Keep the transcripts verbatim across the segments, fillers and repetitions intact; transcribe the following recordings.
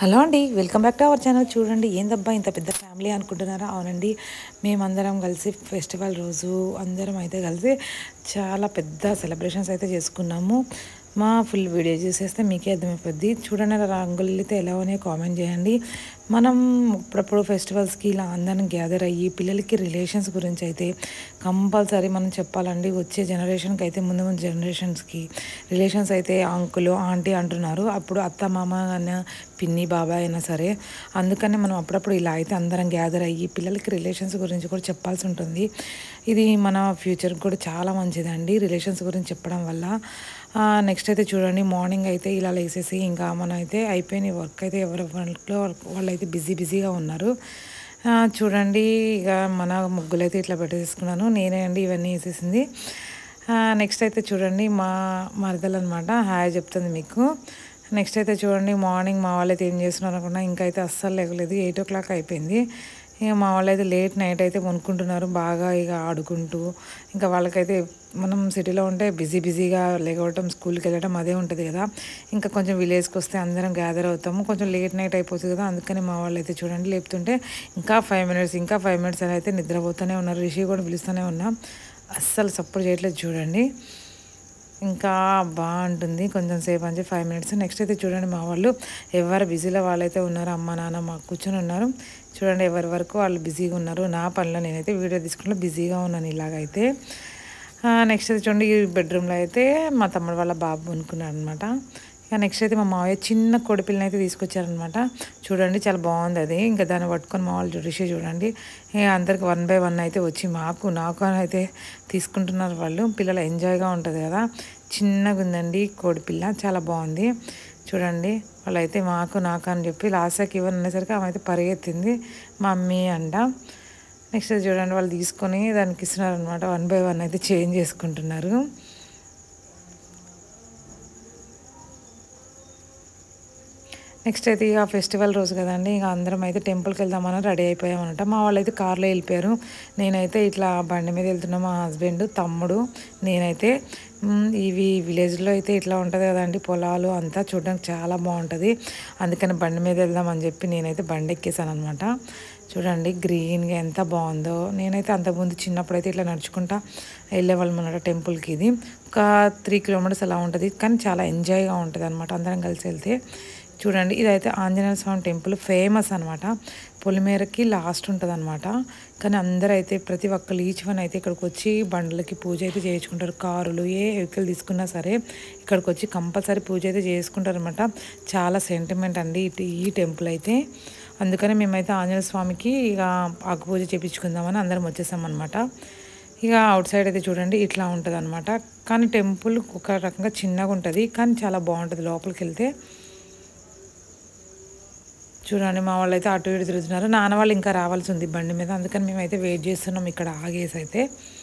Hello అండి, welcome back to our channel. చూడండి ఏందబ్బా ఇంత పెద్ద ఫ్యామిలీ అనుకుంటున్నారా? అవునండి, మేమందరం కలిసి ఫెస్టివల్ రోజు అందరం అయితే కలిసి చాలా పెద్ద సెలబ్రేషన్స్ అయితే చేసుకున్నాము. మా ఫుల్ వీడియో చూసేస్తే మీకే అర్థమైపోద్ది. చూడండి రంగులు అయితే ఎలా ఉన్నాయో కామెంట్ చేయండి. మనం అప్పుడప్పుడు ఫెస్టివల్స్కి ఇలా అందరం గ్యాదర్ అయ్యి పిల్లలకి రిలేషన్స్ గురించి అయితే కంపల్సరీ మనం చెప్పాలండి. వచ్చే జనరేషన్కి అయితే ముందు ముందు జనరేషన్స్కి రిలేషన్స్ అయితే అంకులు ఆంటీ అంటున్నారు, అప్పుడు అత్త మామ అన్న పిన్ని బాబాయ్ అయినా సరే. అందుకని మనం అప్పుడప్పుడు ఇలా అయితే అందరం గ్యాదర్ అయ్యి పిల్లలకి రిలేషన్స్ గురించి కూడా చెప్పాల్సి ఉంటుంది. ఇది మన ఫ్యూచర్కి కూడా చాలా మంచిదండి రిలేషన్స్ గురించి చెప్పడం వల్ల. నెక్స్ట్ అయితే చూడండి, మార్నింగ్ అయితే ఇలా లేసేసి ఇంకా మన అయితే అయిపోయిన వర్క్ అయితే ఎవరి వర్క్లో వాళ్ళు అయితే బిజీ బిజీగా ఉన్నారు. చూడండి ఇక మన ముగ్గులు అయితే ఇట్లా పెట్టేసుకున్నాను నేనే అండి ఇవన్నీ వేసేసింది. నెక్స్ట్ అయితే చూడండి మా మరదలు అనమాట హాయ్ చెప్తుంది మీకు. నెక్స్ట్ అయితే చూడండి మార్నింగ్ మా వాళ్ళు అయితే ఏం చేస్తున్నారు అనుకున్నా, ఇంకా అయితే అస్సలు లేగలేదు. ఎయిట్ ఓ క్లాక్ అయిపోయింది. ఇక మా వాళ్ళు అయితే లేట్ నైట్ అయితే కొనుక్కుంటున్నారు బాగా ఇక ఆడుకుంటూ. ఇంకా వాళ్ళకైతే మనం సిటీలో ఉంటే బిజీ బిజీగా లేకపోవటం స్కూల్కి వెళ్ళడం అదే ఉంటుంది కదా. ఇంకా కొంచెం విలేజ్కి వస్తే అందరం గ్యాదర్ అవుతాము, కొంచెం లేట్ నైట్ అయిపోతుంది కదా. అందుకని మా వాళ్ళు అయితే చూడండి లేపుతుంటే ఇంకా ఫైవ్ మినిట్స్ ఇంకా ఫైవ్ మినిట్స్ అని అయితే నిద్రపోతూనే ఉన్నారు. రిషి కూడా పిలుస్తూనే ఉన్నా, అస్సలు సపోర్ట్ చేయట్లేదు చూడండి. ఇంకా బాగుంటుంది కొంచెం సేపు అని ఫైవ్ మినిట్స్. నెక్స్ట్ అయితే చూడండి మా వాళ్ళు ఎవరు బిజీలో వాళ్ళైతే ఉన్నారు. అమ్మ నాన్న మాకు కూర్చొని ఉన్నారు. చూడండి ఎవరి వరకు వాళ్ళు బిజీగా ఉన్నారు. నా పనిలో నేనైతే వీడియో తీసుకుంటూ బిజీగా ఉన్నాను ఇలాగైతే. నెక్స్ట్ అయితే చూడండి ఈ బెడ్రూమ్లో అయితే మా తమ్ముడు వాళ్ళ బాబు అనుకున్నాడు అనమాట. ఇక నెక్స్ట్ అయితే మా మావయ్య చిన్న కోడిపిల్లని అయితే తీసుకొచ్చారనమాట. చూడండి చాలా బాగుంది అది. ఇంకా దాన్ని పట్టుకొని మా వాళ్ళు రిషి చూడండి అందరికి వన్ బై వన్ అయితే వచ్చి మాకు నాకు అని అయితే తీసుకుంటున్నారు వాళ్ళు. పిల్లలు ఎంజాయ్గా ఉంటుంది కదా. చిన్నగా ఉందండి కోడిపిల్ల, చాలా బాగుంది చూడండి. వాళ్ళైతే మాకు నాకు అని చెప్పి లాస్ట్కి ఇవ్వని అనేసరికి ఆమె అయితే పరిగెత్తింది మమ్మీ అంట. నెక్స్ట్ చూడండి వాళ్ళు తీసుకొని దానికి ఇస్తున్నారు అనమాట. వన్ బై వన్ అయితే చేంజ్ చేసుకుంటున్నారు. నెక్స్ట్ అయితే ఇక ఫెస్టివల్ రోజు కదండి, ఇక అందరం అయితే టెంపుల్కి వెళ్దామని రెడీ అయిపోయామన్నమాట. మా వాళ్ళు అయితే కార్లో వెళ్ళిపోయారు. నేనైతే ఇట్లా బండి మీద వెళ్తున్నా, మా హస్బెండ్ తమ్ముడు నేనైతే. ఇవి విలేజ్లో అయితే ఇట్లా ఉంటుంది కదండి, పొలాలు అంతా చూడడానికి చాలా బాగుంటుంది. అందుకని బండి మీద వెళ్దామని చెప్పి నేనైతే బండి ఎక్కేసాను అనమాట. చూడండి గ్రీన్గా ఎంత బాగుందో. నేనైతే అంతకుముందు చిన్నప్పుడు అయితే ఇట్లా నడుచుకుంటా వెళ్ళేవాళ్ళం అన్నమాట టెంపుల్కి. ఇది ఒక త్రీ కిలోమీటర్స్ అలా ఉంటుంది, కానీ చాలా ఎంజాయ్గా ఉంటుంది అనమాట అందరం కలిసి వెళ్తే. చూడండి ఇదైతే ఆంజనేయ స్వామి టెంపుల్ ఫేమస్ అనమాట. పొలిమేరకి లాస్ట్ ఉంటుంది అనమాట. కానీ అందరూ అయితే ప్రతి ఒక్కరు ఈచ్ వన్ అయితే ఇక్కడికి వచ్చి బండ్లకి పూజ అయితే చేయించుకుంటారు. కారులు ఏ వెహికల్ తీసుకున్నా సరే ఇక్కడికి వచ్చి కంపల్సరీ పూజ అయితే చేసుకుంటారు అనమాట. చాలా సెంటిమెంట్ అండి ఈ టెంపుల్ అయితే. అందుకని మేమైతే ఆంజనేయ స్వామికి ఇక ఆకు పూజ చేయించుకుందామని అందరం వచ్చేసామన్నమాట. ఇక అవుట్ సైడ్ అయితే చూడండి ఇట్లా ఉంటుంది అనమాట. కానీ టెంపుల్ ఒక రకంగా చిన్నగా ఉంటుంది, కానీ చాలా బాగుంటుంది లోపలికి వెళ్తే. చూడండి మా వాళ్ళు అయితే అటు ఇటు తిరుగుతున్నారు. నాన్న వాళ్ళు ఇంకా రావాల్సి ఉంది బండి మీద, అందుకని మేమైతే వెయిట్ చేస్తున్నాం ఇక్కడ ఆగేసి అయితే.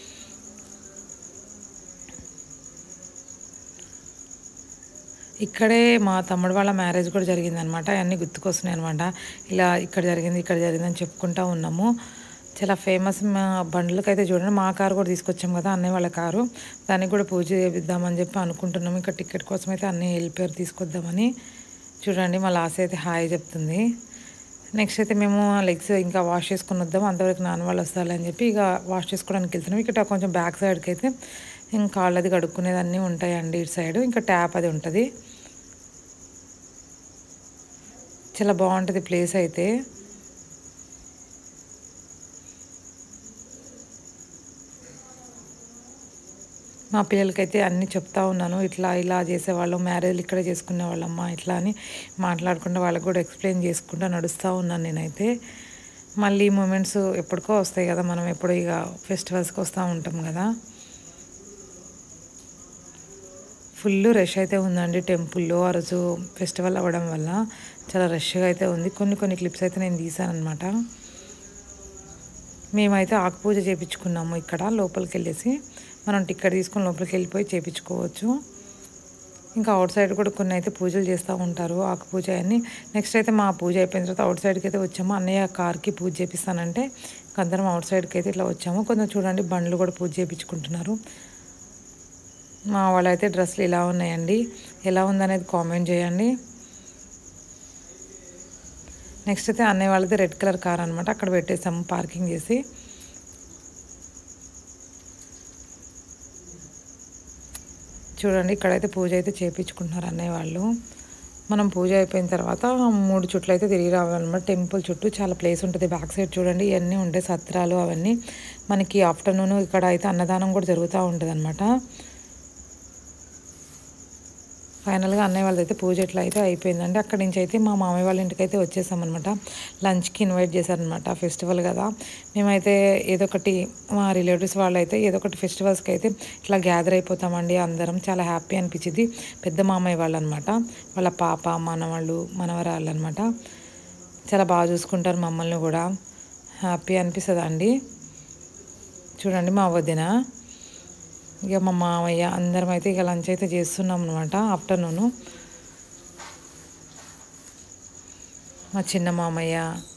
ఇక్కడే మా తమ్ముడు వాళ్ళ మ్యారేజ్ కూడా జరిగిందనమాట. అవన్నీ గుర్తుకొస్తున్నాయి అనమాట. ఇలా ఇక్కడ జరిగింది ఇక్కడ జరిగిందని చెప్పుకుంటూ ఉన్నాము. చాలా ఫేమస్ బండ్లకైతే చూడండి మా కారు కూడా తీసుకొచ్చాం కదా, అన్నయ్య వాళ్ళ కారు. దానికి కూడా పూజ చేపిద్దామని చెప్పి అనుకుంటున్నాము. ఇక్కడ టికెట్ కోసం అయితే అన్నయ్య వెళ్ళిపోయారు తీసుకొద్దామని. చూడండి మా లాస్ అయితే హాయ్ చెప్తుంది. నెక్స్ట్ అయితే మేము లెగ్స్ ఇంకా వాష్ చేసుకుని వద్దాం, అంతవరకు నాన్న వాళ్ళు వస్తారని చెప్పి ఇక వాష్ చేసుకోవడానికి వెళ్తున్నాం. ఇక్కడ కొంచెం బ్యాక్ సైడ్కి అయితే ఇంకా కాళ్ళది కడుక్కునేది అన్నీ ఉంటాయండి ఇటు సైడ్. ఇంకా ట్యాప్ అది ఉంటుంది. చాలా బాగుంటుంది ప్లేస్ అయితే. మా పిల్లలకైతే అన్నీ చెప్తా ఉన్నాను, ఇట్లా ఇలా చేసేవాళ్ళు, మ్యారేజ్లు ఇక్కడ చేసుకునే వాళ్ళమ్మా ఇట్లా అని మాట్లాడుకుంటూ వాళ్ళకు కూడా ఎక్స్ప్లెయిన్ చేసుకుంటూ నడుస్తూ ఉన్నాను నేనైతే. మళ్ళీ మూమెంట్స్ ఎప్పటికో వస్తాయి కదా, మనం ఎప్పుడు ఇక ఫెస్టివల్స్కి వస్తూ ఉంటాం కదా. ఫుల్ రష్ అయితే ఉందండి టెంపుల్లో ఆ రోజు ఫెస్టివల్ అవ్వడం వల్ల చాలా రష్గా అయితే ఉంది. కొన్ని కొన్ని క్లిప్స్ అయితే నేను తీసాను అనమాట. మేమైతే ఆకు పూజ చేయించుకున్నాము ఇక్కడ లోపలికి వెళ్ళేసి. మనం టికెట్ తీసుకొని లోపలికి వెళ్ళిపోయి చేయించుకోవచ్చు. ఇంకా అవుట్ సైడ్ కూడా కొన్ని అయితే పూజలు చేస్తూ ఉంటారు ఆకు పూజ అని. నెక్స్ట్ అయితే మా పూజ అయిపోయిన తర్వాత అవుట్ సైడ్కి అయితే వచ్చాము. అన్నయ్య కార్కి పూజ చేపిస్తానంటే అందరం అవుట్ సైడ్కి అయితే ఇట్లా వచ్చాము. కొంచెం చూడండి బండ్లు కూడా పూజ చేయించుకుంటున్నారు. మా వాళ్ళైతే డ్రెస్సులు ఇలా ఉన్నాయండి, ఎలా ఉందనేది కామెంట్ చేయండి. నెక్స్ట్ అయితే అన్నయ్య వాళ్ళది రెడ్ కలర్ కార్ అనమాట, అక్కడ పెట్టేసాము పార్కింగ్ చేసి. చూడండి ఇక్కడైతే పూజ అయితే చేయించుకుంటున్నారు అన్నయ్య వాళ్ళు. మనం పూజ అయిపోయిన తర్వాత మూడు చుట్లు అయితే తిరిగి రావాలన్నమాట. టెంపుల్ చుట్టూ చాలా ప్లేస్ ఉంటుంది. బ్యాక్ సైడ్ చూడండి ఇవన్నీ ఉంటాయి సత్రాలు అవన్నీ. మనకి ఆఫ్టర్నూన్ ఇక్కడ అయితే అన్నదానం కూడా జరుగుతూ ఉంటుంది అనమాట. ఫైనల్గా అన్నయ్య వాళ్ళదైతే పూజ ఎట్లా అయితే అయిపోయిందండి. అక్కడి నుంచి అయితే మా మామయ్య వాళ్ళ ఇంటికి అయితే వచ్చేసామన్నమాట. లంచ్కి ఇన్వైట్ చేశారనమాట, ఫెస్టివల్ కదా. మేమైతే ఏదో ఒకటి మా రిలేటివ్స్ వాళ్ళు అయితే ఏదో ఒకటి ఫెస్టివల్స్కి అయితే ఇట్లా గ్యాదర్ అయిపోతామండి అందరం. చాలా హ్యాపీ అనిపించింది. పెద్ద మామయ్య వాళ్ళు అనమాట, వాళ్ళ పాప మనవాళ్ళు మనవరాళ్ళు అనమాట. చాలా బాగా చూసుకుంటారు మమ్మల్ని కూడా. హ్యాపీ అనిపిస్తుంది అండి. చూడండి మా వదిన, ఇక మా మామయ్య అందరం అయితే ఇక లంచ్ అయితే చేస్తున్నాం అనమాట ఆఫ్టర్నూను. మా చిన్న మామయ్య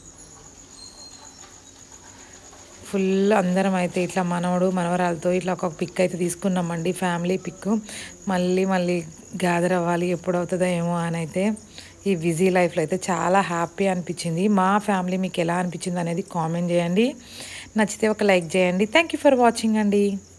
ఫుల్ అందరం అయితే ఇట్లా మనవడు మనవరాలతో ఇట్లా ఒక పిక్ అయితే తీసుకున్నామండి, ఫ్యామిలీ పిక్. మళ్ళీ మళ్ళీ గ్యాదర్ అవ్వాలి, ఎప్పుడు అవుతుందో ఏమో అని అయితే ఈ బిజీ లైఫ్లో అయితే చాలా హ్యాపీ అనిపించింది. మా ఫ్యామిలీ మీకు ఎలా అనిపించింది అనేది కామెంట్ చేయండి. నచ్చితే ఒక లైక్ చేయండి. థ్యాంక్ యూ ఫర్ వాచింగ్ అండి.